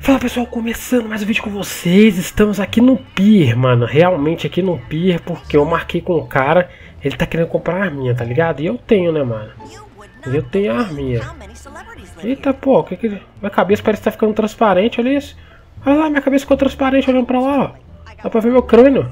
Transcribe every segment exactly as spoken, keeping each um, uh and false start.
Fala pessoal, começando mais um vídeo com vocês. Estamos aqui no pier, mano. Realmente aqui no pier, porque eu marquei com o cara. Ele tá querendo comprar a arminha, tá ligado? E eu tenho, né, mano? E eu tenho a arminha. Eita, pô, que que... minha cabeça parece que tá ficando transparente, olha isso. Olha lá, minha cabeça ficou transparente olhando pra lá, ó. Dá pra ver meu crânio.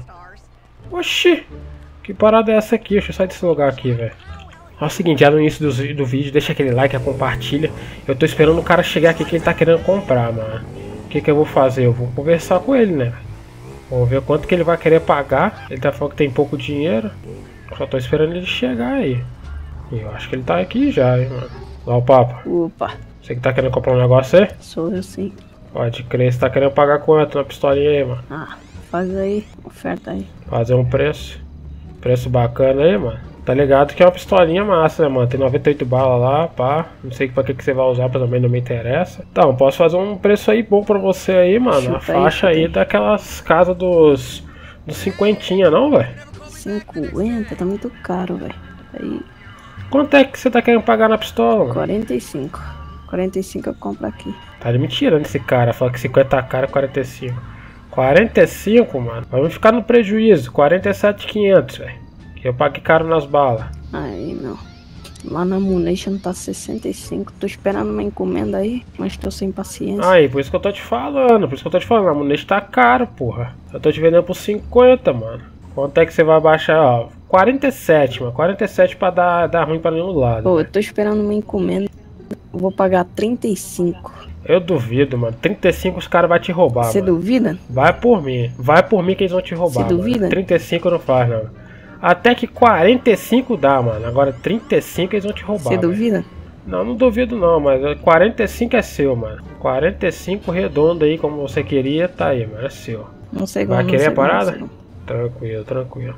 Oxi, que parada é essa aqui? Deixa eu sair desse lugar aqui, velho. É o seguinte, já no início do, do vídeo, deixa aquele like, compartilha. Eu tô esperando o cara chegar aqui que ele tá querendo comprar, mano. O que que eu vou fazer? Eu vou conversar com ele, né? Vamos ver quanto que ele vai querer pagar. Ele tá falando que tem pouco dinheiro. Só tô esperando ele chegar aí. E eu acho que ele tá aqui já, hein, mano. Lá o papo. Opa. Você que tá querendo comprar um negócio aí? Sou eu sim. Pode crer, você tá querendo pagar quanto na pistolinha aí, mano? Ah, faz aí, oferta aí. Fazer um preço. Preço bacana aí, mano. Tá ligado que é uma pistolinha massa, né, mano? Tem noventa e oito balas lá, pá. Não sei pra que, que você vai usar, mas também não me interessa. Então, posso fazer um preço aí bom pra você aí, mano. Chuta A faixa aí, aí, aí daquelas casas dos... Dos cinquentinha, não, velho? cinquenta, tá muito caro, velho. Aí, Quanto é que você tá querendo pagar na pistola, mano? quarenta e cinco. quarenta e cinco eu compro aqui. Tá me tirando esse cara, fala que cinquenta caro, quarenta e cinco. quarenta e cinco, mano. Vamos ficar no prejuízo. quarenta e sete mil e quinhentos, velho. Que eu paguei caro nas balas. Aí não. Lá na Munition tá sessenta e cinco. Tô esperando uma encomenda aí, mas tô sem paciência. Aí, por isso que eu tô te falando. Por isso que eu tô te falando. A munição tá caro, porra. Eu tô te vendendo por cinquenta, mano. Quanto é que você vai baixar? Ó, quarenta e sete, mano. quarenta e sete pra dar, dar ruim pra nenhum lado. Pô, né? eu tô esperando uma encomenda. Eu vou pagar trinta e cinco. Eu duvido, mano. trinta e cinco os caras vão te roubar, Você mano. duvida? Vai por mim. Vai por mim que eles vão te roubar. Você duvida? Mano. trinta e cinco não faz, não. Até que quarenta e cinco dá, mano. Agora trinta e cinco eles vão te roubar. Você duvida? Véio. Não, não duvido não, mas quarenta e cinco é seu, mano. quarenta e cinco redondo aí, como você queria, tá aí, mano. É seu. Não sei como. Vai querer a parada? Não. Tranquilo, tranquilo.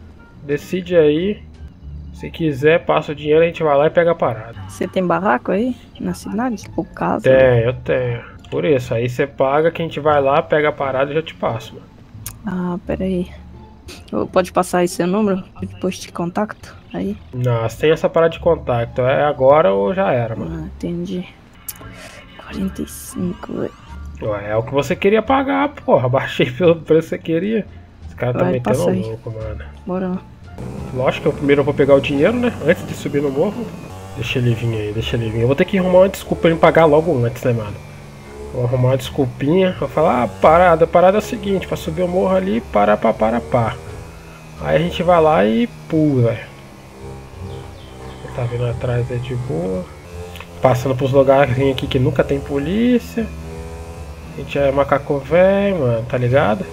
Decide aí. Se quiser, passa o dinheiro, a gente vai lá e pega a parada. Você tem barraco aí na cidade? Ou casa? Tenho, eu tenho. Por isso, aí você paga que a gente vai lá, pega a parada e já te passo, mano. Ah, pera aí. Pode passar aí seu número? Depois te contacto aí. Não, sem essa parada de contato. É agora ou já era, mano. Ah, entendi. quarenta e cinco, velho. Ué, é o que você queria pagar, porra. Baixei pelo preço que você queria. Esse cara tá Vai, metendo passa aí. louco, mano. Bora lá. Lógico que eu primeiro vou pegar o dinheiro, né? Antes de subir no morro. Deixa ele vir aí, deixa ele vir. Eu vou ter que arrumar uma desculpa pra ele pagar logo antes, né, mano? Vou arrumar uma desculpinha. Vou falar, ah, parada, parada é o seguinte, pra subir o morro ali, para, para, para, pá. Aí a gente vai lá e pula, velho. Tá vindo atrás é de boa. Passando pros lugares aqui que nunca tem polícia. A gente é macaco velho, mano, tá ligado?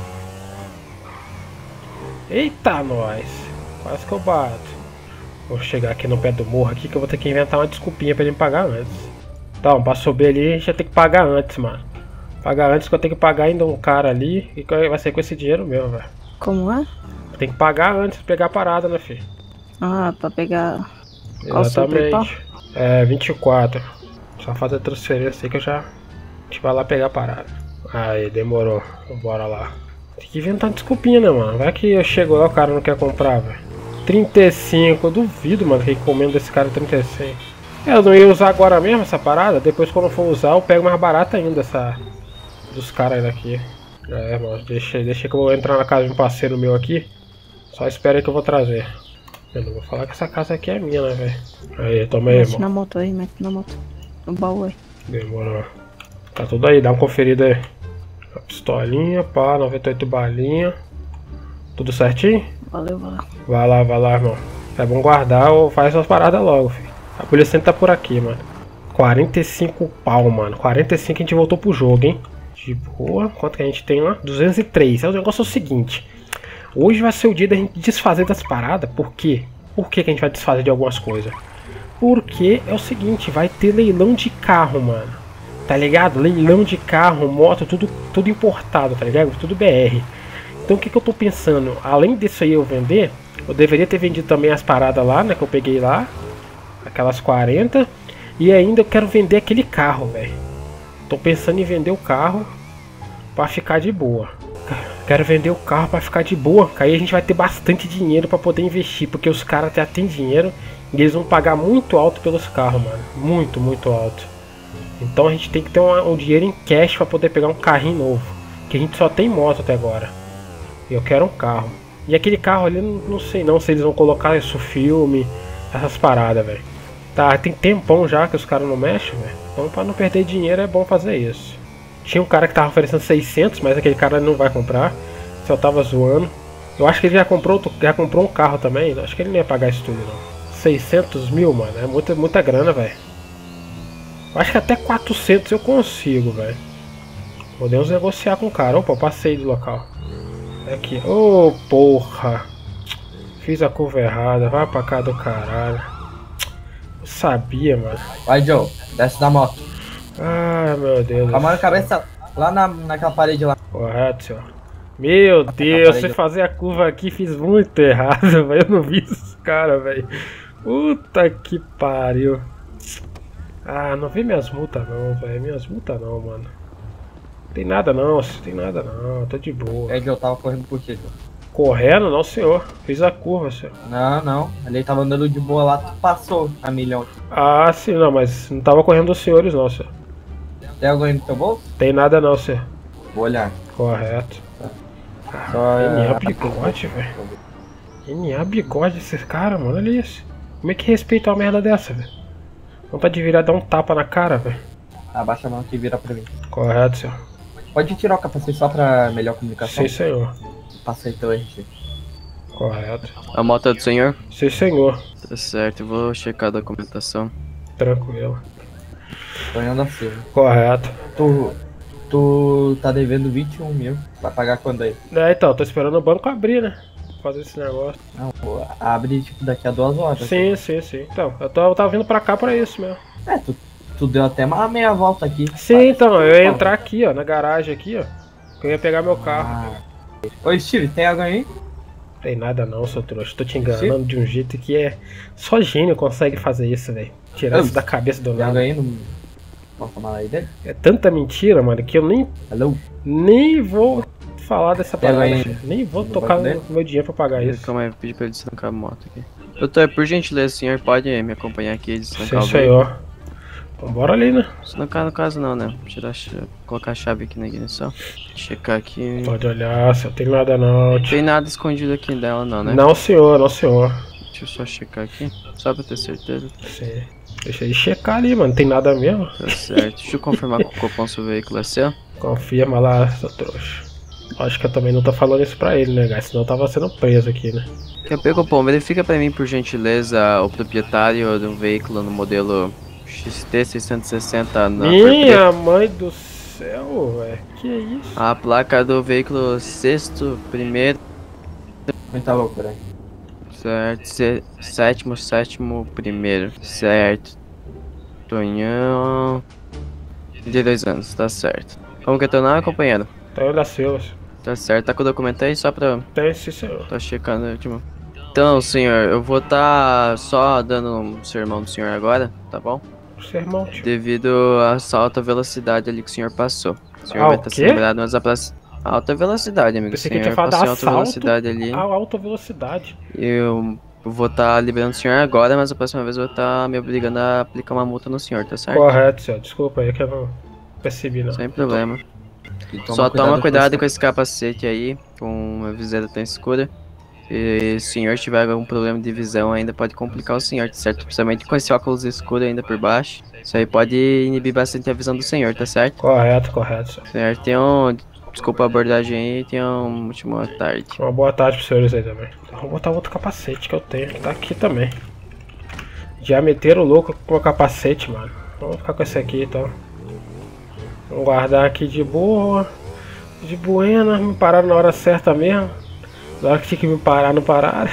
Eita, nós! Quase que eu bato. Vou chegar aqui no pé do morro aqui que eu vou ter que inventar uma desculpinha pra ele me pagar antes. Então, pra subir ali a gente já tem que pagar antes, mano. Pagar antes que eu tenho que pagar ainda um cara ali. E vai ser com esse dinheiro mesmo, velho. Como é? Tem que pagar antes de pegar a parada, né, filho? Ah, pra pegar... Qual o seu Exatamente. É, vinte e quatro. Só fazer a transferência aí que eu já... A gente vai lá pegar a parada. Aí, demorou. Bora lá. Tem que inventar desculpinha, né, mano? Vai que eu chego lá e o cara não quer comprar, velho. trinta e cinco. Eu duvido, mano, que encomenda desse cara trinta e cinco. É, eu não ia usar agora mesmo essa parada. Depois, quando eu for usar, eu pego mais barata ainda essa... Dos caras daqui. É, mano, deixa, deixa que eu vou entrar na casa de um parceiro meu aqui. Só espera aí que eu vou trazer. Eu não vou falar que essa casa aqui é minha, né, velho? Aí, toma aí, Mete irmão. na moto aí, mete na moto. No baú aí. Demorou. Tá tudo aí, dá uma conferida aí. A pistolinha, pá, noventa e oito balinha. Tudo certinho? Valeu, valeu. Vai lá, vai lá, irmão. É bom guardar ou faz suas paradas logo, filho. A polícia sempre tá por aqui, mano. quarenta e cinco pau, mano. quarenta e cinco a gente voltou pro jogo, hein? De boa. Quanto que a gente tem lá? duzentos e três. É, o negócio é o seguinte. Hoje vai ser o dia da gente desfazer das paradas. Por quê? Por que que a gente vai desfazer de algumas coisas? Porque é o seguinte, vai ter leilão de carro, mano. Tá ligado? Leilão de carro, moto, tudo, tudo importado, tá ligado? Tudo B R. Então o que que eu tô pensando? Além disso aí eu vender, eu deveria ter vendido também as paradas lá, né? Que eu peguei lá. Aquelas quarenta. E ainda eu quero vender aquele carro, velho. Tô pensando em vender o carro pra ficar de boa. Quero vender o carro pra ficar de boa. Que aí a gente vai ter bastante dinheiro pra poder investir. Porque os caras já têm dinheiro. E eles vão pagar muito alto pelos carros, mano. Muito, muito alto. Então a gente tem que ter um, um dinheiro em cash pra poder pegar um carrinho novo. Que a gente só tem moto até agora. E eu quero um carro. E aquele carro ali, não, não sei não se eles vão colocar isso filme, essas paradas, velho. Tá, tem tempão já que os caras não mexem, velho. Então pra não perder dinheiro é bom fazer isso. Tinha um cara que tava oferecendo seiscentos, mas aquele cara não vai comprar. Só tava zoando. Eu acho que ele já comprou, já comprou um carro também. Acho que ele não ia pagar isso tudo não. seiscentos mil, mano. É muita, muita grana, velho. Acho que até quatrocentos eu consigo, velho. Podemos negociar com o cara. Opa, passei do local. Aqui. Ô, oh, porra. Fiz a curva errada. Vai pra cá do caralho. Eu sabia, mano. Vai, Joe. Desce da moto. Ai, meu Deus. Com a mão na cabeça lá na, naquela parede lá. Correto, senhor. Meu Deus, você fazer a curva aqui fiz muito errado, velho. Eu não vi esses caras, velho. Puta que pariu. Ah, não vi minhas multas não, velho. Minhas multas não, mano. Tem nada não, tem nada não. Tô de boa. É, Joe, tava correndo por quê, Joe? Correndo? Não, senhor. Fiz a curva, senhor. Não, não. Ele tava andando de boa lá, tu passou a milhão. Ah, sim, não, mas não tava correndo dos senhores não, senhor. Tem alguém no teu bolso? Tem nada não, senhor. Vou olhar. Correto. Só N A é... bigode, velho. N A bigode esses caras, mano. Olha isso. Como é que respeita uma merda dessa, velho? Vontade de virar dar um tapa na cara, velho. Abaixa a mão aqui e vira pra mim. Correto, senhor. Pode tirar o capacete só pra melhor comunicação? Sim, senhor. Passa aí teu R G. Correto. A moto é do senhor? Sim, senhor. Tá certo, eu vou checar a documentação. Tranquilo. Tonhão da Silva. Correto. Tu, tu tá devendo vinte e um mil. Vai pagar quando aí? É, então, tô esperando o banco abrir, né? Fazer esse negócio. Não, pô, abre tipo daqui a duas horas. Sim, sim, sim. Então, eu, tô, eu tava vindo pra cá pra isso mesmo. É, tu, tu deu até uma meia volta aqui. Sim, então, eu ia entrar aqui, ó, na garagem aqui, ó. Que eu ia pegar meu carro. Ah. Oi, Steve, tem alguém aí? Tem nada não, seu trouxa. Tô te enganando Sim. de um jeito que é... Só gênio consegue fazer isso, velho. Tirar isso da cabeça do nada. nada. Tem alguém no... Posso falar aí dele? É tanta mentira, mano, que eu nem... Hello? Nem vou falar dessa Tem parada. alguém... Nem vou tocar no meu dinheiro pra pagar isso. Calma aí, vou pedir pra ele destrancar a moto aqui. Doutor, por gentileza, o senhor pode me acompanhar aqui e destrancar Sim, o veículo? senhor. Então bora ali, né? Destrancar no caso não, né? Tirar a chave, colocar a chave aqui na ignição. Checar aqui. Pode olhar, se eu tenho nada não. Não tem nada escondido aqui dela não, né? Não, senhor, não, senhor. Deixa eu só checar aqui, só pra ter certeza. Sim. Deixa ele checar ali, mano. Não tem nada mesmo. Tá certo. Deixa eu confirmar que o cupom do veículo é seu. Confirma lá, seu trouxa. Acho que eu também não tô falando isso pra ele, né, guys? Senão eu tava sendo preso aqui, né? Quer ver, cupom? Verifica pra mim, por gentileza, o proprietário do veículo no modelo X T seiscentos e sessenta na Minha mãe do céu, velho. Que é isso? A placa do veículo sexto, primeiro. Muita loucura aí. Certo, se, sétimo, sétimo, primeiro. Certo. Tonhão. De dois anos, tá certo. Como que é teu nome, companheiro? Tonhão da Silva. Tá certo, tá com o documento aí só pra... Tem, sim, senhor. Tá checando o último. Então, senhor, eu vou tá só dando um sermão do senhor agora, tá bom? Sermão, tio. Devido a essa alta velocidade ali que o senhor passou. O senhor Ah, vai o estar quê? sendo liberado, mas a próxima... Alta velocidade, amigo. Pensei O que senhor tinha falado passou em alta assalto velocidade ali. a alta velocidade. Eu vou estar liberando o senhor agora, mas a próxima vez eu vou estar me obrigando a aplicar uma multa no senhor, tá certo? Correto, senhor. Desculpa aí que eu não percebi, não. Sem problema. E toma Só toma cuidado com com esse capacete aí, com uma viseira tão escura. E se o senhor tiver algum problema de visão ainda pode complicar o senhor, tá certo? Principalmente com esse óculos escuro ainda por baixo. Isso aí pode inibir bastante a visão do senhor, tá certo? Correto, correto, senhor. Certo, tem um... Desculpa a abordagem aí e tenha uma última tarde. Uma boa tarde pros senhores aí também. Então, vou botar outro capacete que eu tenho, que tá aqui também. Já meteram o louco com o capacete, mano. Vamos ficar com esse aqui, então. Vamos guardar aqui de boa. De buena, me pararam na hora certa mesmo. Na hora que tinha que me parar, não pararam.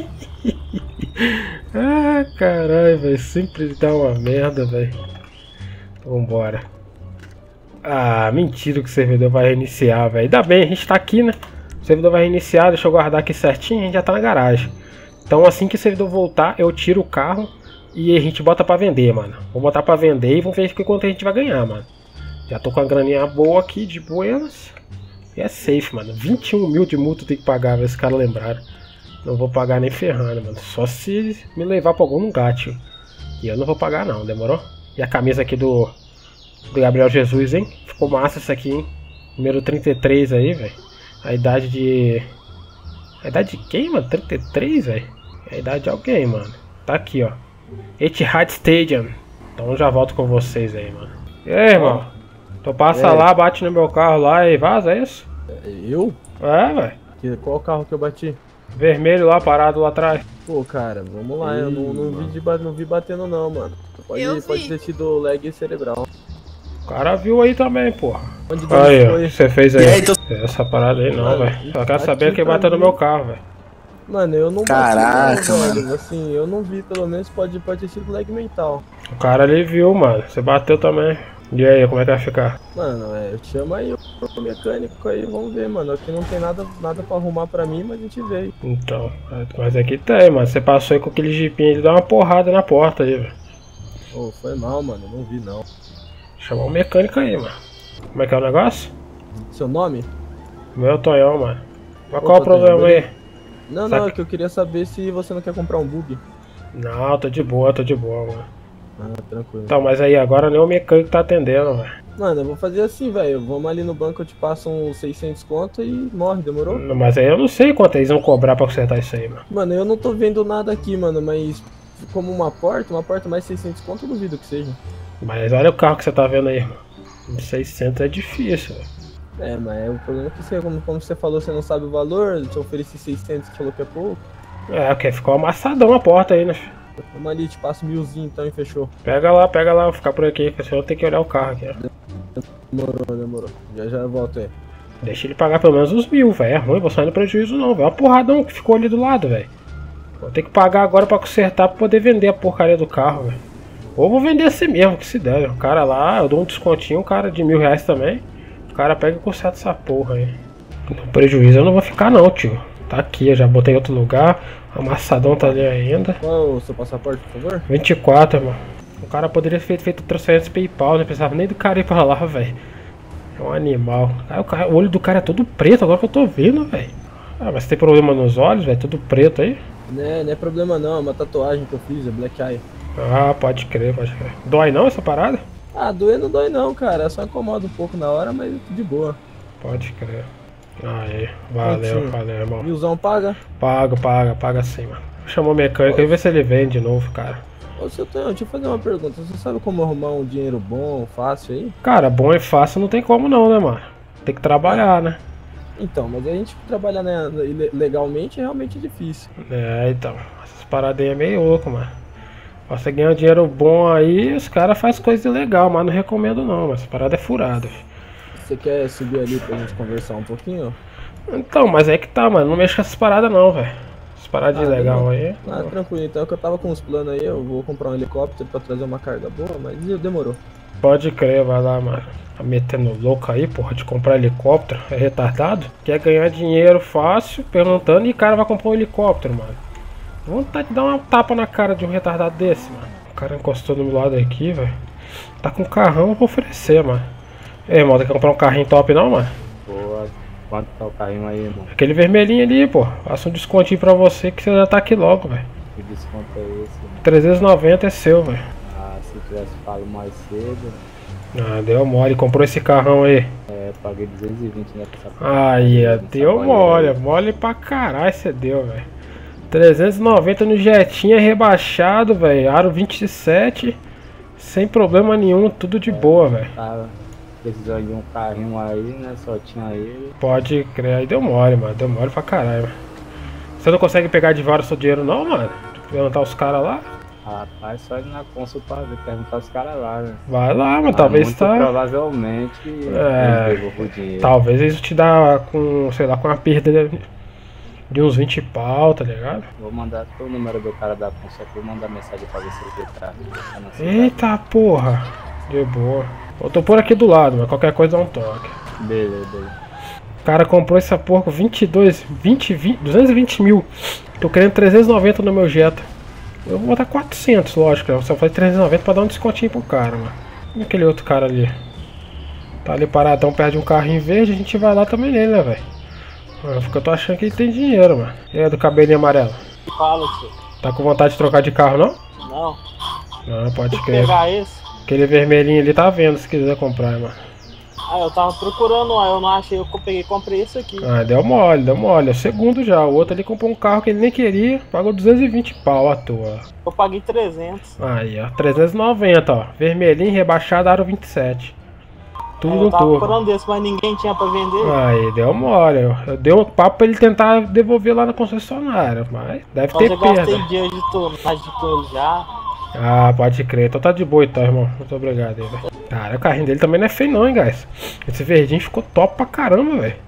Ah, caralho, velho. Sempre dá uma merda, velho. Vambora. Ah, mentira que o servidor vai reiniciar, velho. Ainda bem, a gente tá aqui, né? O servidor vai reiniciar, deixa eu guardar aqui certinho, a gente já tá na garagem. Então assim que o servidor voltar, eu tiro o carro e a gente bota pra vender, mano. Vou botar pra vender e vamos ver quanto a gente vai ganhar, mano. Já tô com a graninha boa aqui, de buenas. E é safe, mano. vinte e um mil de multa tem que pagar, velho, se caras lembraram. Não vou pagar nem ferrando, mano. Só se me levar pra algum lugar, tio. E eu não vou pagar não, demorou? E a camisa aqui do... Do Gabriel Jesus, hein? Ficou massa isso aqui, hein? Número trinta e três aí, velho. A idade de... A idade de quem, mano? trinta e três, velho? É a idade de alguém, mano. Tá aqui, ó. Etihad Stadium. Então já volto com vocês aí, mano. E aí, irmão? Tu passa lá, bate no meu carro lá e vaza, é isso? Eu? É, velho. Qual carro que eu bati? Vermelho lá, parado lá atrás. Pô, cara, vamos lá, eu não, não, vi, de, não vi batendo não, mano. Pode, pode ter sido lag cerebral. O cara viu aí também, porra. Onde aí, foi? ó, você fez aí. aí tô... Essa parada aí não, velho. Só quero saber quem bateu no meu carro, velho. Mano, eu não Caraca, bati não, mano. velho. Assim, eu não vi, pelo menos pode, pode ter sido lag mental. O cara ali viu, mano. Você bateu também. E aí, como é que vai ficar? Mano, é, eu te chamo aí o mecânico aí, vamos ver, mano. Aqui não tem nada, nada pra arrumar pra mim, mas a gente vê. Então, mas aqui tem, mano. Você passou aí com aquele jipinho, ele dá uma porrada na porta aí, velho. Pô, foi mal, mano, não vi não. Chamar um mecânico aí, mano. Como é que é o negócio? Seu nome? Meu Tonhão, mano. Mas Opa, qual o problema Tonhão, aí? Não, Saca. não, é que eu queria saber se você não quer comprar um bug. Não, tô de boa, tô de boa, mano. Ah, tranquilo. Então, mas aí agora nem o mecânico tá atendendo, velho. Mano, eu vou fazer assim, velho. Vamos ali no banco, eu te passo uns seiscentos conto e morre, demorou? Mas aí eu não sei quanto eles vão cobrar pra consertar isso aí, mano. Mano, eu não tô vendo nada aqui, mano, mas como uma porta, uma porta mais seiscentos conto, eu duvido que seja. Mas olha o carro que você tá vendo aí, mano. seiscentos é difícil, velho. É, mas é o problema é que você, como, como você falou, você não sabe o valor, eu te ofereci seiscentos, você falou que é pouco. É, porque ficou amassadão a porta aí, né, filho? Vamos ali, te passo milzinho então e fechou. Pega lá, pega lá, vou ficar por aqui, que senão eu tenho que olhar o carro aqui, ó. Demorou, demorou. Já já eu volto aí. Deixa ele pagar pelo menos uns mil, velho. É ruim, vou sair no prejuízo não, velho. Uma porradão que ficou ali do lado, velho. Vou ter que pagar agora pra consertar pra poder vender a porcaria do carro, velho. Ou vou vender assim mesmo, que se der. O cara lá, eu dou um descontinho, um cara de mil reais também. O cara pega e conserta essa porra aí. No prejuízo eu não vou ficar não, tio. Tá aqui, eu já botei em outro lugar. O amassadão tá ali ainda. Qual é o seu passaporte, por favor? vinte e quatro, irmão. O cara poderia ter feito, feito transferência PayPal, não precisava nem do cara ir pra lá, velho. É um animal. Aí o, cara, o olho do cara é todo preto, agora que eu tô vendo, velho. Ah, mas tem problema nos olhos, velho? Tudo preto aí? Não é, não é problema não, é uma tatuagem que eu fiz, é Black Eye. Ah, pode crer, pode crer. Dói não essa parada? Ah, doer não dói não, cara, só incomoda um pouco na hora, mas de boa. Pode crer. Aí, valeu, Prontinho. valeu, irmão. Milzão paga? Paga, paga, paga sim, mano. Chamou o mecânico e ver se ele vem de novo, cara. Ô, seu Tonhão, deixa eu fazer uma pergunta. Você sabe como arrumar um dinheiro bom, fácil aí? Cara, bom e fácil não tem como não, né, mano? Tem que trabalhar, né? Então, mas a gente trabalhar né, ile- legalmente é realmente difícil. É, então. Essas paradas aí é meio louco, mano. Pra você ganhar um dinheiro bom aí, os caras fazem coisa ilegal, mas não recomendo não, mas essa parada é furada. Você quer subir ali pra gente conversar um pouquinho? Então, mas é que tá, mano. Não mexe com essas paradas não, velho. Essas paradas Ah, ilegal não. aí. Ah, tranquilo, então é que eu tava com uns planos aí, eu vou comprar um helicóptero pra trazer uma carga boa, mas demorou. Pode crer, vai lá, mano. Tá metendo louco aí, porra, de comprar helicóptero. É retardado? Quer ganhar dinheiro fácil, perguntando, e o cara vai comprar um helicóptero, mano. Vontade de dar uma tapa na cara de um retardado desse, mano. O cara encostou do meu lado aqui, velho. Tá com um carrão, eu vou oferecer, mano. Ei, irmão, tem que comprar um carrinho top não, mano? Boa, quanto tá o carrinho aí, irmão? Aquele vermelhinho ali, pô. Faça um descontinho pra você que você já tá aqui logo, velho. Que desconto é esse, irmão? trezentos e noventa é seu, velho. Ah, se tivesse pago mais cedo, Ah, deu mole. Comprou esse carrão aí. é, paguei duzentos e vinte, né? pra essa- Aí, é, essa deu bolinha mole. aí. Mole pra caralho você deu, velho. trezentos e noventa no Jetinha rebaixado, velho. Aro vinte e sete. Sem problema nenhum, tudo de boa, velho. Tava precisando de um carrinho aí, né? Só tinha ele. Pode crer. Aí deu mole, mano. Deu mole pra caralho, mano. Você não consegue pegar de volta o seu dinheiro não, mano? Perguntar os caras lá? Rapaz, só ir na consul pra ver, perguntar os caras lá, né? Vai lá, mano. Ah, Talvez muito tá... provavelmente É. eles devolvam o dinheiro. Talvez eles te dá com, sei lá, com uma perda de, de uns vinte pau, tá ligado? Vou mandar o número do cara da consul aqui, vou mandar mensagem pra ver se ele tá. tá na cidade. Eita porra. De boa. Eu tô por aqui do lado, mas qualquer coisa dá um toque. Beleza, beleza. O cara comprou essa porra com vinte e dois, vinte, vinte, duzentos e vinte mil. Tô querendo trezentos e noventa no meu Jetta. Eu vou botar quatrocentos, lógico, né? Só fazer trezentos e noventa pra dar um descontinho pro cara, mano. E aquele outro cara ali? Tá ali paradão perto de um carrinho verde, a gente vai lá também nele, né, velho? Ah, porque eu tô achando que ele tem dinheiro, mano. E aí, do cabelinho amarelo? Fala, tio. Tá com vontade de trocar de carro, não? Não, Não, pode tem que crer. pegar esse. Aquele vermelhinho ali tá vendo se quiser comprar, mano. Ah, eu tava procurando, eu não achei, eu peguei e comprei esse aqui. Ah, deu mole, deu mole. É o segundo já. O outro ali comprou um carro que ele nem queria, pagou duzentos e vinte pau à toa. Eu paguei trezentos. Aí, ó, trezentos e noventa, ó. Vermelhinho, rebaixado, aro vinte e sete. Tudo Aí no eu tava turbo. procurando desse, mas ninguém tinha pra vender. Aí, deu mole. Eu, eu dei um papo pra ele tentar devolver lá na concessionária, mas deve Só ter eu gastei perda. dias de tonagem com ele já. Ah, pode crer. Então tá de boa então, irmão. Muito obrigado aí, velho. Cara, o carrinho dele também não é feio não, hein, guys. Esse verdinho ficou top pra caramba, velho.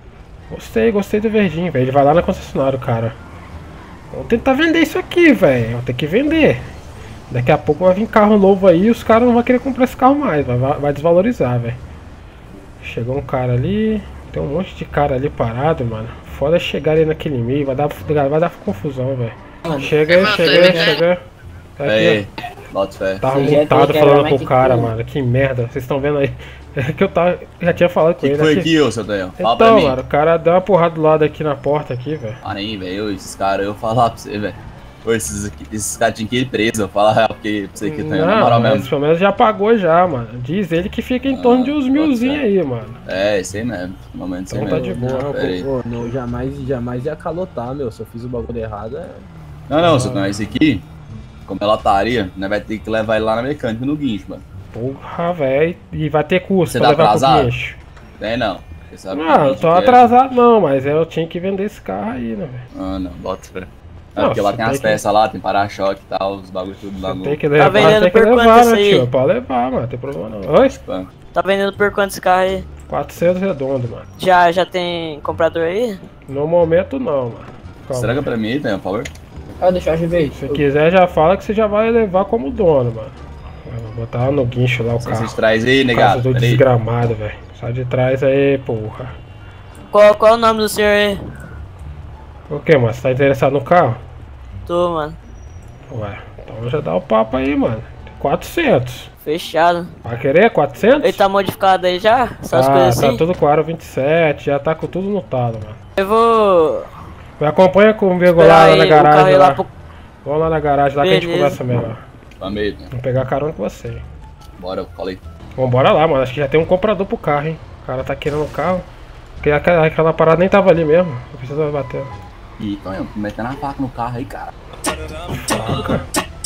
Gostei, gostei do verdinho, velho. Ele vai lá na concessionária, cara. Vamos tentar vender isso aqui, velho. Vamos ter que vender. Daqui a pouco vai vir carro novo aí e os caras não vão querer comprar esse carro mais. Vai, vai desvalorizar, velho. Chegou um cara ali. Tem um monte de cara ali parado, mano. Foda chegar ali naquele meio. Vai dar, vai dar confusão, velho. Chega aí, chega aí, chega aí. Tá aqui, Aí, bota fé. Tava Você já mutado tem falando que com o era cara, mais mano. Que merda. Vocês estão vendo aí. É que eu tava, já tinha falado O com que, que ele. foi aqui. aqui, ô seu Daniel? Fala pra Então, mim. mano, o cara deu uma porrada do lado aqui na porta aqui, velho. Para aí, velho. Esses caras, eu vou falar pra você, velho. Pô, esses, aqui- esses caras tinham que ir preso. Eu falo a real porque pra você que tá na Não, moral mas mesmo. pelo menos já pagou já, mano. Diz ele que fica em Ah, torno de uns pode milzinhos ser. aí, mano. É, isso aí mesmo. No momento isso aí Então tá mesmo. de boa. Não, Pera aí. pô, pô, não, jamais, jamais ia calotar, meu. Se eu fiz o bagulho errado, é. Não, não, seu Daniel, esse aqui, como é lotaria, né, vai ter que levar ele lá na mecânica no guincho, mano. Porra, velho. E vai ter custo Você pra tá levar pro atrasado? guincho. Tem não. Você sabe que Não, eu guincho tô que é. atrasado não, mas eu tinha que vender esse carro aí, né, velho. Ah, não, bota fé. É Não, porque lá você tem as tem que- peças lá, tem para-choque e tal, os bagulho tudo lá Você no. tem que levar, vendendo tem que por quanto levar, esse né, aí? tio? Pode levar, mano. Não tem problema não. Oi? Pã. Tá vendendo por quanto esse carro aí? quatrocentos redondo, mano. Já, já tem comprador aí? No momento não, mano. Calma. Estraga pra mim aí, Daniel, por favor. Ah, deixa eu ver. Se quiser, já fala que você já vai levar como dono, mano. Eu vou botar lá no guincho lá o Você carro. de trás aí, Casa negado. do Pera aí. desgramado, velho. Sai de trás aí, porra. Qual, qual o nome do senhor aí? O que, mano? Você tá interessado no carro? Tô, mano. Ué, então já dá o papo aí, mano. quatrocentos. Fechado. Vai querer quatrocentos? Ele tá modificado aí já? Essas Ah, coisas tá assim? tudo com aro vinte e sete, já tá com tudo no talo, mano. Eu vou Me acompanha comigo esperar lá, lá na aí o carro garagem ir lá. lá pro... Vamos lá na garagem lá que a gente Beleza. conversa melhor. Amei, Daniel. Vou pegar carona com você. Bora, fala aí. Vambora lá, mano. Acho que já tem um comprador pro carro, hein. O cara tá querendo o carro. Porque aquela, aquela parada nem tava ali mesmo. Eu preciso bater. Ih, Tonhão, metendo a faca no carro aí, cara. Faca.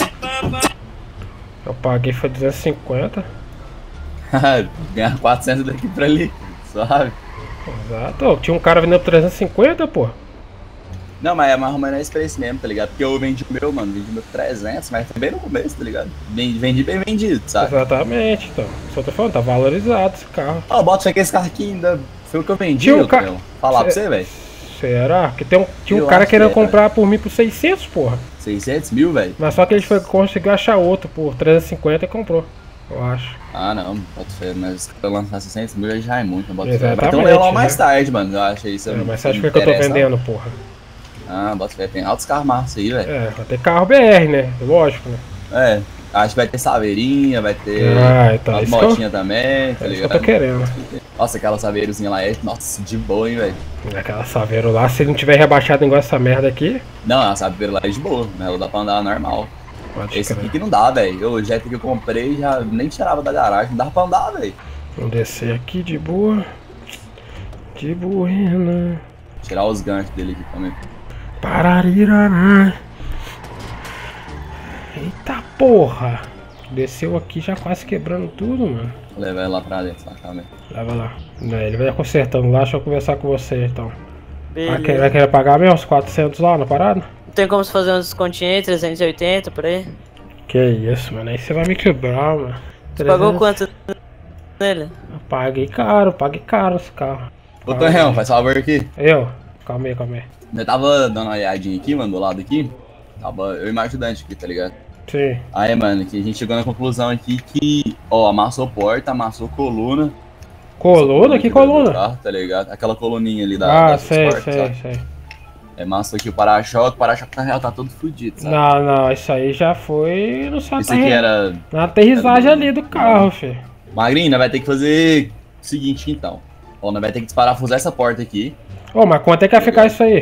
Eu paguei foi duzentos e cinquenta. Ganhar quatrocentos daqui pra ali. Suave. Exato. Ô, tinha um cara vendendo por trezentos e cinquenta, pô. Não, mas é mais ou menos esse preço mesmo, tá ligado? Porque eu vendi o meu, mano, vendi o meu por trezentos, mas foi bem no começo, tá ligado? Vendi, vendi bem vendido, sabe? Exatamente, então. Só tô falando, tá valorizado esse carro. Ó, bota isso aqui, esse carro aqui ainda foi o que eu vendi, Tinha um eu ca- Tonhão. Falar pra Cê- você, velho. Será? Porque tem um, tinha um Eu cara acho querendo que é, comprar por mim por seiscentos, porra. seiscentos mil, velho? Mas só que ele foi, conseguiu achar outro por trezentos e cinquenta e comprou. Eu acho. Ah, não, bota fé, mas se eu lançar seiscentos mil já é muito, não bota fé. Vai ter um Exatamente, leilão mais né? tarde, mano, eu acho isso. É, mas você acha que, é que eu tô vendendo, porra? Ah, bota fé, tem altos carros massos aí, velho. É, vai ter carro B R, né? Lógico, né? É, acho que vai ter saveirinha, vai ter Ah, então, as isso que eu- motinhas também, tá É isso que eu ligado? tô querendo. Nossa, aquela saveirozinha lá é, nossa, de boa, hein, velho. Aquela Saveiro lá, se ele não tiver rebaixado igual essa merda aqui, Não, a saveiro lá é de boa, né? Ela dá pra andar normal. pode Esse aqui crer. que não dá, velho. O Jet que eu comprei já nem tirava da garagem, não dava pra andar, velho. Vamos descer aqui de boa. De buena. Tirar os ganchos dele aqui também. Pararirará. Eita porra. Desceu aqui já quase quebrando tudo, mano. Vou levar ele lá pra dentro, lá também. Leva lá. Não, ele vai consertando lá, deixa eu conversar com você então. Vai Beleza. querer, vai querer pagar mesmo uns quatrocentos lá na parada? Não tem como se fazer um descontinho aí, trezentos e oitenta por aí? Que isso, mano. Aí você vai me quebrar, mano. Você pagou trezentos. quanto nele? Eu paguei caro, paguei caro esse carro. Ô, Tonhão, faz favor aqui. Eu? Calma aí, calma aí. Eu tava dando uma olhadinha aqui, mano, do lado aqui. Tava eu e meu ajudante aqui, tá ligado? Sim. Aí, mano, que a gente chegou na conclusão aqui que, ó, amassou porta, amassou coluna. Coluna? Que aqui do- do coluna? carro, tá ligado? Aquela coluninha ali da. Ah, da sei, Sport, sei, sabe? sei. É, amassou aqui o para-choque, o para-choque na real tá todo fudido, sabe? Não, não, isso aí já foi no seu Isso aqui era. na aterrissagem era do- ali do carro, filho. Magrinho, nós vai ter que fazer o seguinte então. Ó, nós vai ter que desparafusar essa porta aqui. Ô, mas quanto é que vai ficar isso aí?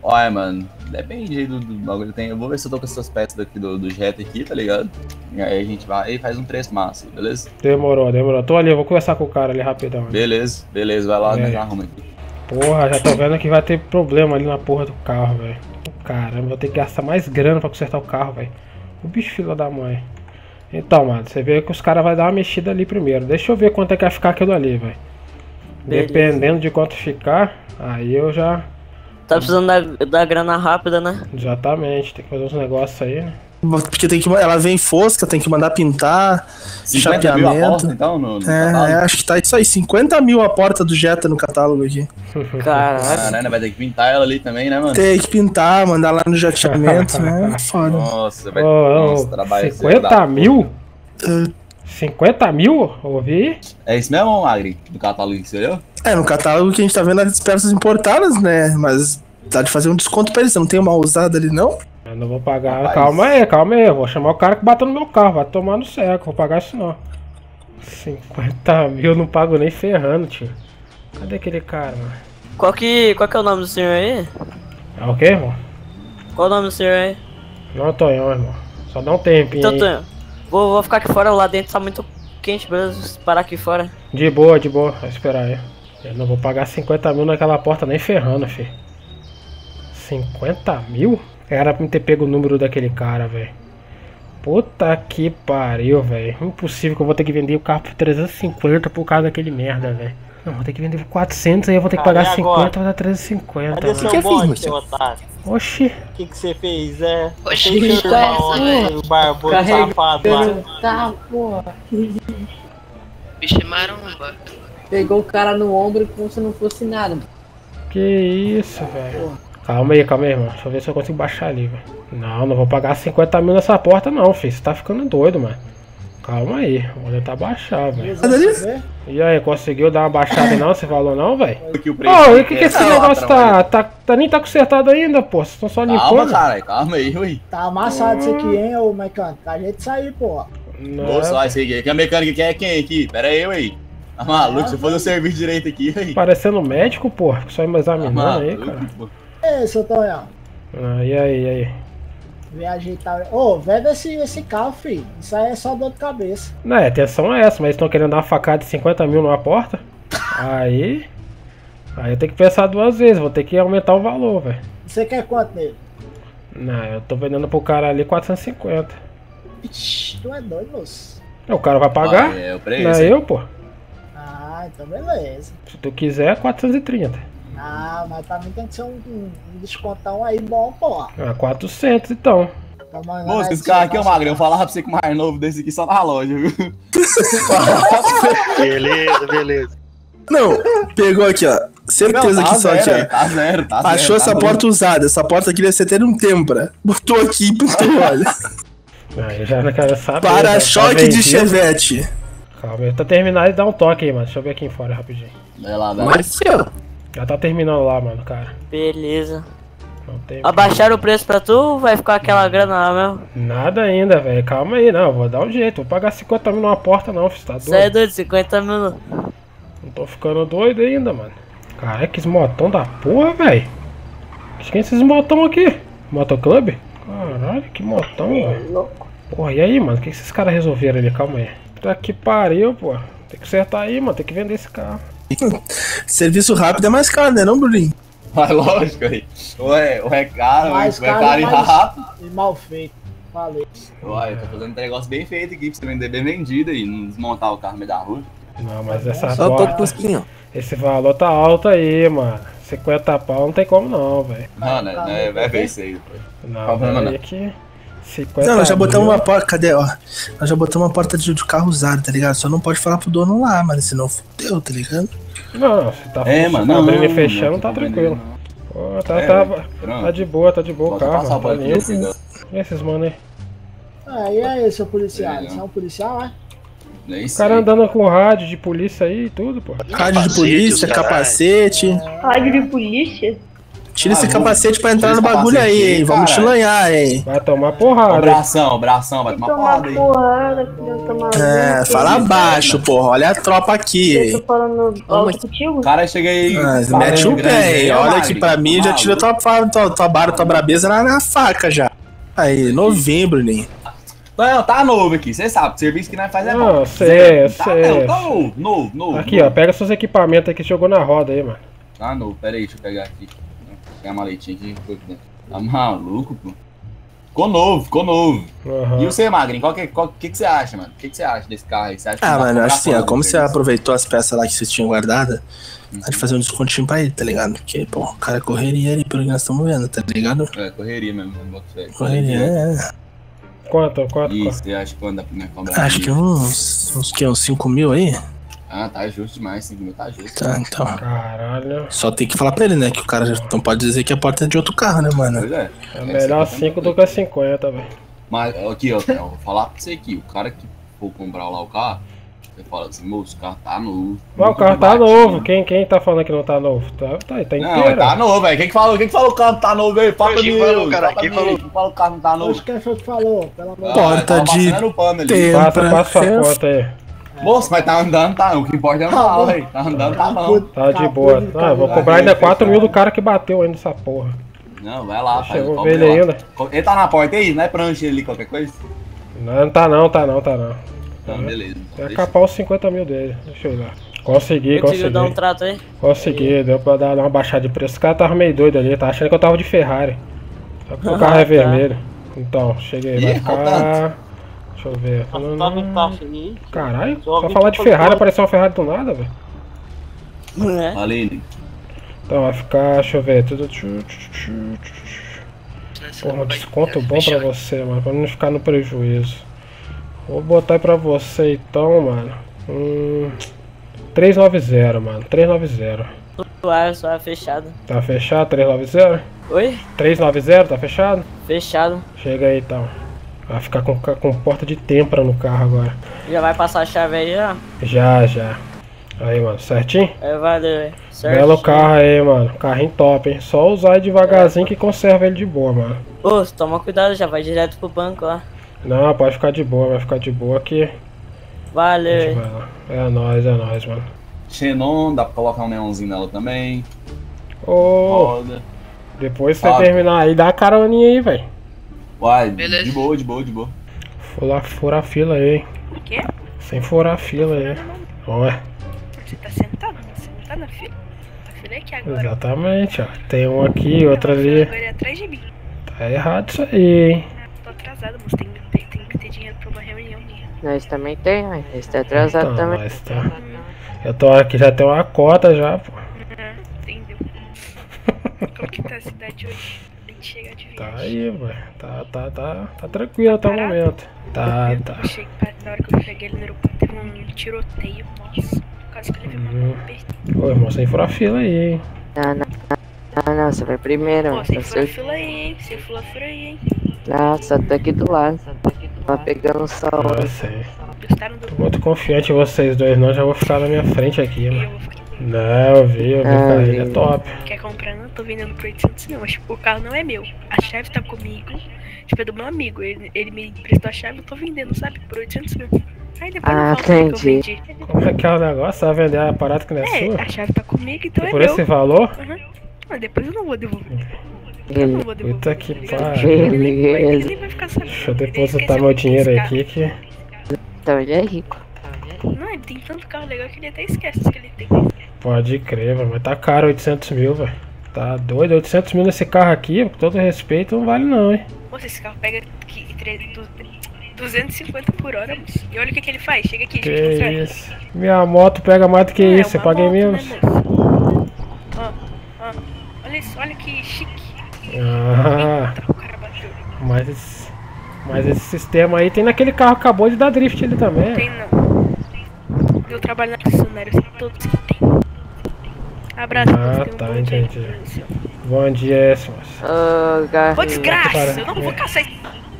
Olha, mano, depende aí do, do bagulho. Tem, eu vou ver se eu tô com essas peças daqui do, do Jetta aqui, tá ligado? E aí a gente vai e faz um preço massa, beleza? Demorou, demorou. Tô ali, eu vou conversar com o cara ali rapidão. Né? Beleza, beleza, vai lá, É. né? Arruma aqui. Porra, já tô vendo que vai ter problema ali na porra do carro, velho. Caramba, vou ter que gastar mais grana pra consertar o carro, velho. O bicho filho da mãe. Então, mano, você vê que os caras vão dar uma mexida ali primeiro. Deixa eu ver quanto é que vai ficar aquilo ali, velho. Dependendo de quanto ficar, aí eu já... Tá precisando da, da grana rápida, né? Exatamente, tem que fazer uns negócios aí, né? Porque tem que, ela vem fosca, tem que mandar pintar, cinquenta mil a chapeamento. porta, então, no, no É, catálogo? é, acho que tá isso aí, cinquenta mil a porta do Jetta no catálogo aqui. Caralho. Caralho, vai ter que pintar ela ali também, né, mano? Tem que pintar, mandar lá no jateamento, né? Foda. Nossa, vai Ô, nossa, ô, trabalho cinquenta mil? cinquenta mil? Ouvi? É isso mesmo, Magri? Do catálogo que você olhou? É, no catálogo que a gente tá vendo as peças importadas, né? Mas dá de fazer um desconto pra eles, você não tem uma usada ali, não? Eu não vou pagar. Rapaz. Calma aí, calma aí. Eu vou chamar o cara que bateu no meu carro. Vai tomar no seco. Vou pagar isso não. cinquenta mil eu não pago nem ferrando, tio. Cadê aquele cara, mano? Qual que, qual que é o nome do senhor aí? É o quê, irmão? Qual o nome do senhor aí? Não, Tonhão, irmão. Só dá um tempinho Então, aí. Tonho, vou, vou ficar aqui fora, lá dentro tá muito quente, beleza? Parar aqui fora. De boa, de boa. Vai esperar aí. Eu não vou pagar cinquenta mil naquela porta nem ferrando, filho. cinquenta mil? Era pra me ter pego o número daquele cara, velho. Puta que pariu, velho. Impossível que eu vou ter que vender o carro por trezentos e cinquenta por causa daquele merda, velho. Não, vou ter que vender por quatrocentos, aí eu vou ter que Cara, pagar e agora? cinquenta, vai dar trezentos e cinquenta. Cadê mano. seu que eu fiz, bonde, moço? seu otário? Oxi. O que que você fez, é? Oxi, Tem que seu tá irmão essa, aí, o barbudo safado lá. Tá, porra. Bicho é maromba. Pegou o cara no ombro como se não fosse nada. Que isso, velho. Calma aí, calma aí, irmão. Deixa eu ver se eu consigo baixar ali, velho. Não, não vou pagar cinquenta mil nessa porta não, filho. Você tá ficando doido, mano. Calma aí. Vou tentar baixar, velho. E aí, conseguiu dar uma baixada não? Você falou não, velho? Que o preço Ô, e o que, que é esse lá negócio pra tá, tá, tá... Nem tá consertado ainda, pô. Vocês estão só Calma, limpando. caralho, calma aí, ui. Tá amassado isso aqui, hein, ô mecânico. A gente sair, pô. Não, Moço, olha isso aqui. Que a mecânica quer é quem aqui? Pera aí, ué. Tá maluco? Se eu fosse o serviço direito aqui, ué. parecendo médico, pô. Só me Tá examinando aí, maluco, cara. pô. Ei, seu Tonhão. Ah, e aí, e aí? Vem ajeitar. Ô, venda esse, esse carro, filho. Isso aí é só dor de cabeça. Não, a atenção é essa, mas estão querendo dar uma facada de cinquenta mil numa porta. Aí. Aí eu tenho que pensar duas vezes, vou ter que aumentar o valor, velho. Você quer quanto nele? Não, eu tô vendendo pro cara ali quatrocentos e cinquenta. Ixi, tu é doido, moço. O cara vai pagar? Ah, é o preço. Não é eu, pô. Ah, então beleza. Se tu quiser, quatrocentos e trinta. Ah, mas pra mim tem que ser um, um, um descontão aí bom, pô. Ah, quatrocentos então. Então, mano, Moço, vai esse carro aqui, ô ser- Magro, eu falava pra você que o mais novo desse aqui só na loja, viu? Beleza, beleza. Não, pegou aqui, ó. Certeza Não, tá que só aqui, zero, ó. Tá zero, tá zero. Achou tá essa zero. porta usada. Essa porta aqui deve ser até um Tempra. Botou aqui e pintou, olha. Aí eu já não quero saber. Para-choque tá de vendido. Chevette. Calma, eu tô terminando e dá um toque aí, mano. Deixa eu ver aqui fora rapidinho. Vai lá, vai. Mas, senhor. Já tá terminando lá, mano, cara. Beleza. Não tem. Abaixaram o preço pra tu ou vai ficar aquela grana lá mesmo? Nada ainda, velho. Calma aí, não. Vou dar um jeito. Vou pagar cinquenta mil numa porta, não, filho. Tá doido? Você é doido, cinquenta mil. Não tô ficando doido ainda, mano. Caralho, que motão da porra, velho. Quem é esses motão aqui? Motoclube? Caralho, que motão, velho. Porra, e aí, mano? O que esses caras resolveram ali? Calma aí. Tá que pariu, pô. Tem que acertar aí, mano. Tem que vender esse carro. Serviço rápido é mais caro, né, não, Bruninho? Mas lógico aí. Ué, o é caro, Mais ué, é caro caro e e mais- rápido. E mal feito. Falei. Ué, eu tô fazendo um negócio bem feito aqui pra você vender bem vendido aí, não desmontar o carro no meio da rua. Não, mas essa Só tô porta... com os pinhos. Esse valor tá alto aí, mano. cinquenta pau não tem como não, velho. Não, né? Né, vai ver isso aí. Pô. Não, Problema peraí não. que... cinquenta Não, nós já botamos mil. uma porta. Cadê, ó? Nós já botamos uma porta de, de carro usado, tá ligado? Só não pode falar pro dono lá, mano. Senão fudeu, tá ligado? Não, se tá É, mano, não, abrindo e não, fechando, não, tá tô tranquilo. vendendo, Pô, tá, É, tá, pronto. tá de boa, tá de boa o Bota carro, passar a tá bola aqui, limpo. assim, E esses mano aí? Ah, e aí, seu policial? É, Você é um policial, é? nem O sei. cara andando com rádio de polícia aí e tudo, pô. Rádio de polícia, capacete. Rádio de polícia? Tira Ah, esse vou- capacete pra entrar tira no esse bagulho capacete aí, aí, hein? Vamos te caralho. lanhar, hein? Vai tomar Ó, porrada. hein? bração, bração, vai tomar Tomar porrada aí. porrada, criança maluca. É, fala baixo, porra. Olha a tropa aqui, Eu tô hein? falando alto contigo? O cara chega aí. Ah, falando mete o grande pé, aí, hein? ó, Olha Magri. aqui pra mim, já Maluco. tira tua, tua, tua, tua barra, tua brabeza na, na faca já. Aí, novembro, nem. Não, tá novo aqui, você sabe, o serviço que nós faz é Não, bom. sei, Tá, sei. não, tá novo, novo, novo. Aqui, ó, pega seus equipamentos aí que jogou na roda aí, mano. Tá novo, pera aí, deixa eu pegar aqui. Vou pegar a maletinha aqui. Tá maluco, pô? Ficou novo, ficou novo. Uhum. E você, Magrinho, qual que, qual que, que você acha, mano? O que, que você acha desse carro aí? Você acha que Ah, dá pra mano, eu acho comprar assim, ó, quanto como no você serviço? aproveitou as peças lá que você tinha guardada, a gente fazer um descontinho pra ele, tá ligado? Porque, pô, o cara correria ali pelo que nós estamos vendo, tá ligado? É, correria mesmo, não boto fé. Correria, é. Quanto, quanto, Isso, quanto? você acha que quando dá pra me cobrar? Acho que uns, uns, que, uns cinco mil aí. Ah, tá justo demais, cinco mil tá justo. Tá, então. Caralho. Só tem que falar pra ele, né? Que o cara já não pode dizer que a porta é de outro carro, né, mano? Pois é. É melhor cinco do que cinquenta, velho. Mas aqui, ó, eu vou falar pra você aqui, o cara que for comprar lá o carro, você fala assim, moço, o carro tá novo. Mas o muito carro tá batido. novo. Quem, quem tá falando que não tá novo? Tá, tá, tá Não, inteiro. mas tá novo, velho. Quem que falou? Quem que falou que o carro tá novo aí? Fala pra Quem mim. falou, cara? fala pra Quem mim. falou? Quem falou que o carro não tá novo? Poxa, quem foi que falou? Pelo amor de Ah, Deus. Porta tava de passando o pano ali. tempo. Passa, passa sua Tempra- conta aí. Moço, mas tá andando, tá. O que importa é andar, bom. velho. Tá andando, tá bom. Tá de boa. Ah, vou cobrar ainda quatro mil do cara que bateu ainda essa porra. Não, vai lá, Deixa pai. eu ver cobra ele lá. ainda. Ele tá na porta aí? Não é prancha ali, qualquer coisa? Não, não tá não, tá não, tá não. Então, beleza. Então, Vai deixa. capar os cinquenta mil dele. Deixa eu ir lá. Consegui, Conseguiu dar um consegui. trato aí? Consegui, deu pra dar uma baixada de preço. Esse cara tava meio doido ali, tá achando que eu tava de Ferrari. Só que o carro é vermelho. Então, cheguei, vai Ih, ficar. qual Deixa eu ver. Tá no caixa aí. Caralho, Só só vim falar de pra Ferrari, fora. apareceu uma Ferrari do nada, velho. É. Fala aí, Nick. Então vai ficar, deixa eu ver, tudo. Porra, um desconto bom pra você, mano, pra não ficar no prejuízo. Vou botar aí pra você então, mano. Hum. trezentos e noventa, mano, trezentos e noventa. Suave, suave, fechado. Tá fechado, trezentos e noventa? Oi? trezentos e noventa, tá fechado? Fechado. Chega aí então. Vai ficar com, com porta de têmpera no carro agora. Já vai passar a chave aí, ó. Já, já. Aí, mano, certinho? É, valeu. Certo. Belo carro aí, mano. Carrinho top, hein? Só usar devagarzinho que conserva ele de boa, mano. Ô, toma cuidado, já vai direto pro banco, ó. Não, pode ficar de boa, vai ficar de boa aqui. A gente Valeu. vai lá. É nóis, é nóis, mano. Xenon, dá pra colocar um neonzinho nela também. Ô, Roda. depois você Ah, terminar aí, dá a caroninha aí, velho. Uai, Beleza. de boa, de boa, de boa. Fura, fura a fila aí, hein? O quê? Sem furar a fila aí. Olha, Você tá sentado? Você não tá na fila. A fila é aqui agora. exatamente, ó. Tem um aqui, outro A fila ali. agora é atrás de mim. Tá errado isso aí, hein? Tô atrasada, moço. Tem, tem, tem que ter dinheiro pra uma reunião minha. Nós também tem, ué. Nós tá atrasado Então, também. mas tá. Eu tô aqui, já tem uma cota já, pô. Uhum, entendeu? Como que tá a cidade hoje? A gente chegar de Tá viagem. aí, velho. Tá, tá, tá, tá tranquilo até o momento. Tá, Eu tá. cheguei, na hora que eu cheguei ali no aeroporto, teve um tiroteio, nossa. Quase que eu levei uma Uhum. besta. Ô, irmão, sem furar a fila aí, hein? Não, não. Não, não, você vai primeiro. Pô, Tá sem furar a certo. fila aí, hein? Sem furar a fila aí, hein? Ah, só tá aqui do lado. Tá pegando sol. Eu sei. Gostaram do... Tô muito confiante em vocês dois, não. Já vou ficar na minha frente aqui, Eu mano. vou ficar... Não, eu vi, eu vi, Ah, cara. Ele é vi. top. Quer comprar? Não tô vendendo por oitocentos não, mas tipo, o carro não é meu. A chave tá comigo, tipo, é do meu amigo. Ele, ele me emprestou a chave, eu tô vendendo, sabe? Por oitocentos mil. Aí depois Ah, não fala que eu entendi. vendi. Como é que é o negócio? Você vai vender a parada que não é, É, sua? a chave tá comigo, então E é por meu. esse valor? Uhum. Ah, depois eu não vou devolver. Eu não Ele. vou devolver. Puta que tá ligado? pariu. Ele nem vai- ele Beleza. nem vai ficar sabendo. Deixa eu Ele depositar esqueceu meu que dinheiro esse aqui carro- que. Então ele é rico. Não, ele tem tanto carro legal que ele até esquece que ele tem. Pode crer, velho. Mas tá caro oitocentos mil, velho. Tá doido? oitocentos mil nesse carro aqui, com todo respeito, não vale não, hein? Moça, esse carro pega aqui, tre- du- duzentos e cinquenta por hora, moço. E olha o que, que ele faz. Chega aqui, Que deixa eu te mostrar. isso? Minha moto pega mais do que Não, é isso, você uma paga em moto, né, menos. moço? Ó, ó. Olha isso, olha que chique. Ah, Eita, o cara bateu. mas esse, mas esse sistema aí tem naquele carro que acabou de dar drift ele também. Tem não. Eu trabalho na concessionária, eu sei todos que tem. Abraço, Ah, moço, tenha um tá, bom dia. entendi. Bom dia, esse moço. Ô, Ô, Garrinho. desgraça! Eu não vou caçar esse...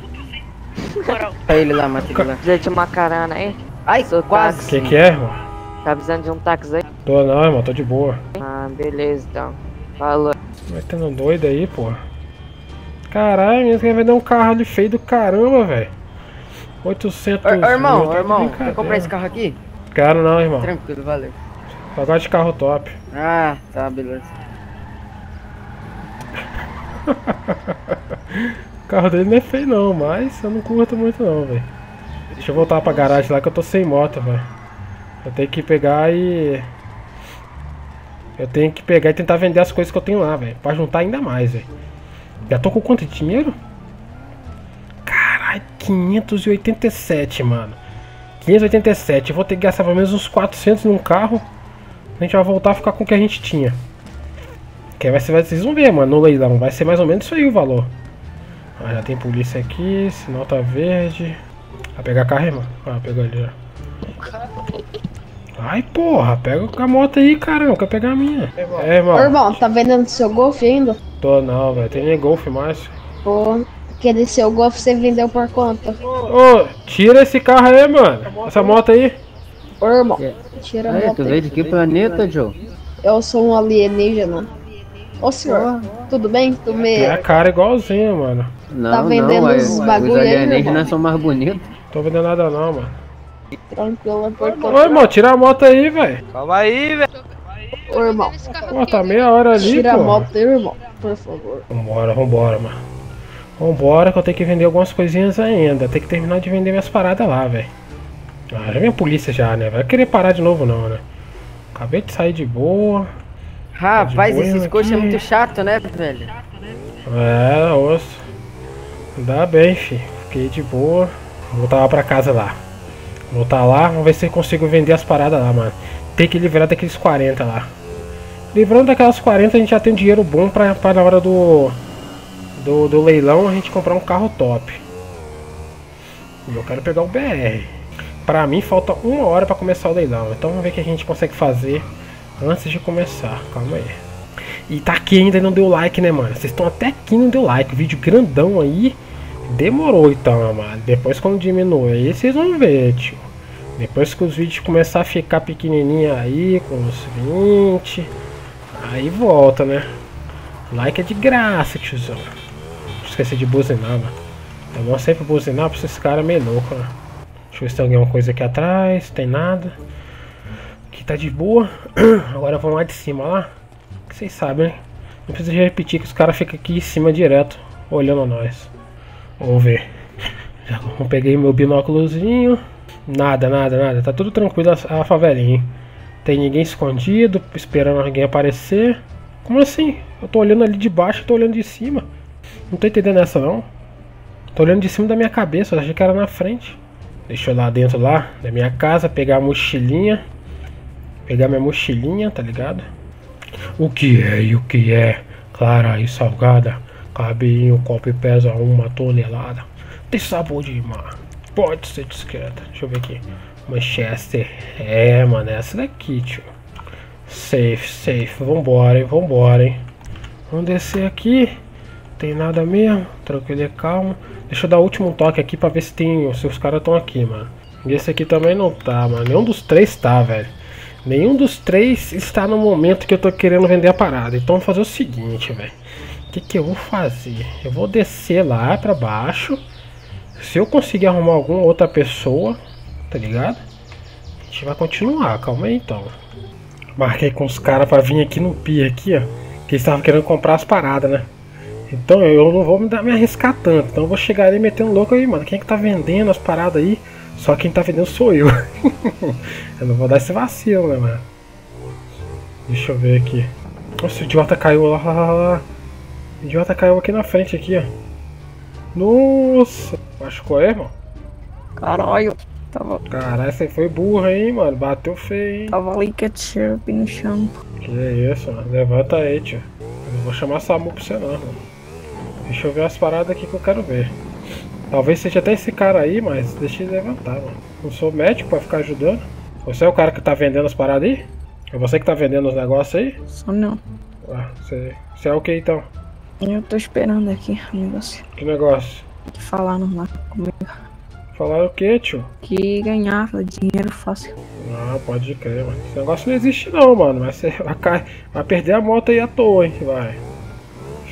Moral. Mata ele lá, mata ele lá. Precisa de uma carana aí? Ai, Sou quase. táxi. O que que é, irmão? Tá precisando de um táxi aí? Tô não, irmão, tô de boa. Ah, beleza então. Falou. Metendo doido aí, porra. Caralho, você quer vender um carro ali feio do caramba, velho. oitocentos. Ô, ô irmão, mil, ô, tá irmão, de quer comprar esse carro aqui? Quero não, irmão. Tranquilo, valeu. Só gosto de carro top. Ah, tá, beleza. O carro dele não é feio não, mas eu não curto muito não, velho. Deixa eu voltar pra garagem lá que eu tô sem moto, velho. Eu tenho que pegar e... Eu tenho que pegar e tentar vender as coisas que eu tenho lá, velho. Pra juntar ainda mais, velho. Já tô com quanto de dinheiro? Caralho, quinhentos e oitenta e sete, mano. quinhentos e oitenta e sete. Eu vou ter que gastar pelo menos uns quatrocentos num carro. A gente vai voltar a ficar com o que a gente tinha. Que vai ser, vocês vão ver, mano, no leilão. Vai ser mais ou menos isso aí o valor. Ah, já tem polícia aqui, sinal tá verde. Vai pegar carro, irmão? Ah, pegou ali já. Ai, porra, pega a moto aí, caramba, quer pegar a minha. É, irmão. Ô, irmão, tá vendendo seu Golf ainda? Tô não, velho, tem nem Golf mais. Pô, aquele seu Golf você vendeu por quanto? Ô, tira esse carro aí, mano. Essa moto aí. Ô, irmão, tira a Aí, moto tu aí. veio de que planeta, Joe? Eu sou um alienígena. Ô, senhor, tudo bem? Tu me... Tem a cara igualzinha, mano. Não, Tá vendendo não, os é, bagulho os aí, irmão? alienígenas são mais bonitos. Tô vendendo nada não, mano. Tranquilo, é porque... Ô, irmão, tira a moto aí, velho. Calma aí, velho. Ô, irmão, Pô, tá meia hora ali, tira a pô. moto aí, irmão, por favor. Vambora, vambora, mano. Vambora que eu tenho que vender algumas coisinhas ainda. Tem que terminar de vender minhas paradas lá, velho. Ah, já vem a polícia já, né? Vai querer parar de novo não, né? Acabei de sair de boa. Rapaz, Tá de boa esses coxos é aqui. muito chato, né, velho? É, osso. Dá bem, fi. Fiquei de boa. Vou voltar lá pra casa lá. Voltar lá, vamos ver se eu consigo vender as paradas lá, mano. Tem que livrar daqueles quarenta lá. Livrando daquelas quarenta, a gente já tem um dinheiro bom pra, pra na hora do, do do leilão a gente comprar um carro top. E eu quero pegar o B R. Pra mim falta uma hora pra começar o leilão. Então vamos ver o que a gente consegue fazer antes de começar. Calma aí. E tá aqui ainda e não deu like, né, mano? Vocês estão até aqui e não deu like. O vídeo grandão aí. Demorou então, mano. Depois quando diminui, vocês vão ver, tio. Depois que os vídeos começar a ficar pequenininho aí, com uns vinte, aí volta, né? Like é de graça, tiozão. Não esqueci de buzinar, mano. É bom sempre buzinar pra esses caras meio loucos, né? Deixa eu ver se tem alguma coisa aqui atrás. Tem nada. Aqui tá de boa. Agora vamos lá de cima lá. Que vocês sabem, né? Não precisa repetir que os caras ficam aqui em cima direto, olhando nós. Vamos ver. Já peguei meu binóculozinho. Nada, nada, nada. Tá tudo tranquilo a, a favelinha, hein? Tem ninguém escondido, esperando alguém aparecer. Como assim? Eu tô olhando ali de baixo, tô olhando de cima. Não tô entendendo essa não. Tô olhando de cima da minha cabeça, eu achei que era na frente. Deixa eu ir lá dentro lá da minha casa, pegar a mochilinha. Pegar minha mochilinha, tá ligado? O que é e o que é? Clara e salgada. Cabe em um copo e pesa uma tonelada. Tem sabor de mar. Pode ser discreta. Deixa eu ver aqui. Manchester. É, mano, essa daqui, tio. Safe, safe. Vambora, hein, vambora, hein. Vamos descer aqui. Tem nada mesmo. Tranquilo e calmo. Deixa eu dar o último toque aqui pra ver se tem. Se os caras estão aqui, mano. E esse aqui também não tá, mano. Nenhum dos três tá, velho. Nenhum dos três está no momento que eu tô querendo vender a parada. Então vamos fazer o seguinte, velho. O que que eu vou fazer? Eu vou descer lá pra baixo. Se eu conseguir arrumar alguma outra pessoa, tá ligado? A gente vai continuar, calma aí então. Marquei com os caras pra vir aqui no pier aqui, ó. Que eles estavam querendo comprar as paradas, né? Então eu não vou me, dar, me arriscar tanto. Então eu vou chegar ali metendo louco aí, mano. Quem é que tá vendendo as paradas aí? Só quem tá vendendo sou eu. Eu não vou dar esse vacilo, né, mano? Deixa eu ver aqui. Nossa, o idiota caiu lá, lá, lá, lá. O idiota caiu aqui na frente, aqui, ó. Nossa. Machucou aí, irmão? Caralho. Tava... Caralho, você foi burro, hein, mano? Bateu feio, hein? Tava ali ketchup no chão. Que isso, mano? Levanta aí, tio. Eu não vou chamar SAMU pra você não, mano. Deixa eu ver as paradas aqui que eu quero ver. Talvez seja até esse cara aí, mas deixa ele levantar, mano. Não sou médico pra ficar ajudando. Você é o cara que tá vendendo as paradas aí? É você que tá vendendo os negócios aí? Só não. Ah, você, você é o que então? Eu tô esperando aqui o negócio. Que negócio? Que falaram lá comigo. Falaram o que, tio? Que ganhava dinheiro fácil. Ah, pode crer, mano. Esse negócio não existe não, mano. Mas você vai, cair, vai perder a moto aí à toa, hein? Vai.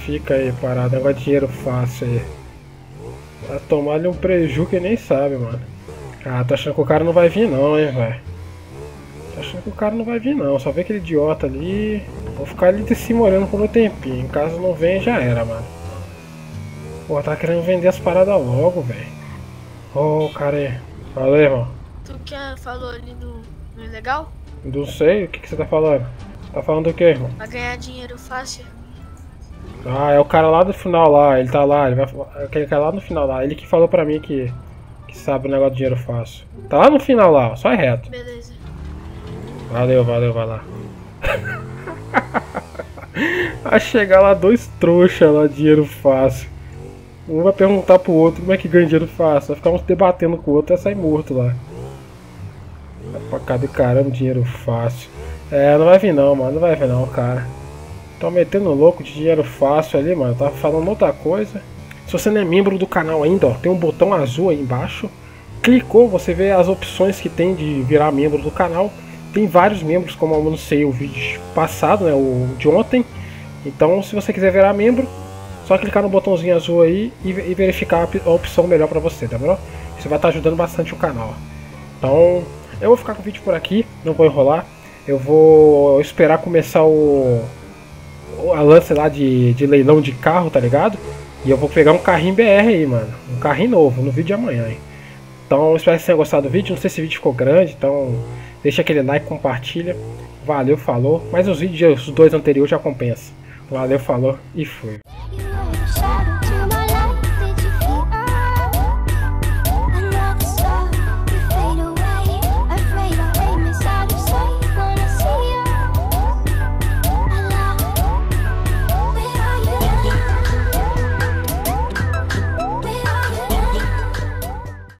Fica aí parado, negócio de dinheiro fácil aí. Vai tomar ali um preju que nem sabe, mano. Ah, tô achando que o cara não vai vir não, hein, velho. Tô achando que o cara não vai vir não, só vê aquele idiota ali. Vou ficar ali de cima olhando por um tempinho. Caso não venha, já era, mano. Pô, tá querendo vender as paradas logo, velho. Ô, oh, cara aí. Valeu, irmão. Tu que falou ali do, do ilegal? Não sei, o que, que você tá falando? Tá falando do que, irmão? Pra ganhar dinheiro fácil. Ah, é o cara lá do final lá, ele tá lá, ele vai, aquele cara lá no final lá, ele que falou pra mim que, que sabe o negócio de dinheiro fácil. Tá lá no final lá, ó, só é reto. Beleza. Valeu, valeu, vai lá. Vai chegar lá dois trouxas lá, dinheiro fácil. Um vai perguntar pro outro como é que ganha dinheiro fácil, vai ficar uns debatendo com o outro e vai sair morto lá. Vai pra cá de caramba, dinheiro fácil. É, não vai vir não, mano, não vai vir não, cara. Tô metendo louco de dinheiro fácil ali, mano. Tava falando outra coisa. Se você não é membro do canal ainda, ó, tem um botão azul aí embaixo. Clicou, você vê as opções que tem de virar membro do canal. Tem vários membros, como eu anunciei o vídeo passado, né, o de ontem. Então, se você quiser virar membro, só clicar no botãozinho azul aí e, e verificar a opção melhor pra você, tá bom? Isso vai estar ajudando bastante o canal. Então, eu vou ficar com o vídeo por aqui, não vou enrolar. Eu vou esperar começar o... a lance lá de, de leilão de carro, tá ligado? E eu vou pegar um carrinho B R aí, mano. Um carrinho novo, no vídeo de amanhã, hein? Então, espero que vocês tenham gostado do vídeo. Não sei se o vídeo ficou grande, então deixa aquele like, compartilha. Valeu, falou. Mas os vídeos, os dois anteriores já compensa. Valeu, falou e fui.